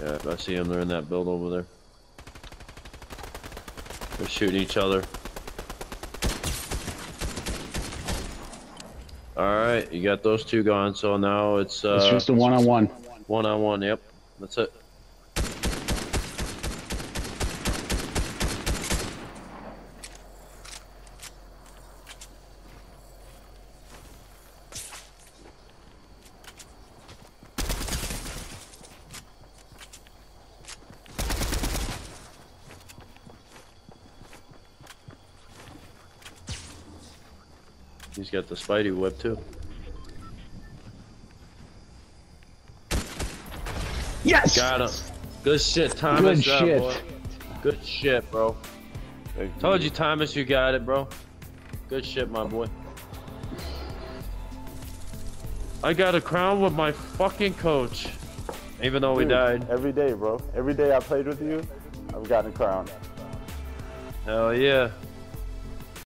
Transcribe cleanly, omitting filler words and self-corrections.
Yeah, I see them. They're in that build over there. They're shooting each other. Alright, you got those two gone, so now it's just a one-on-one. One-on-one, yep. That's it. He's got the Spidey web too. Yes! Got him. Good shit, Thomas. Good shit. Boy. Good shit, bro. Told you, Thomas, you got it, bro. Good shit, my boy. I got a crown with my fucking coach. Even though we died. Every day, bro. Every day I played with you, I've gotten a crown. Hell yeah.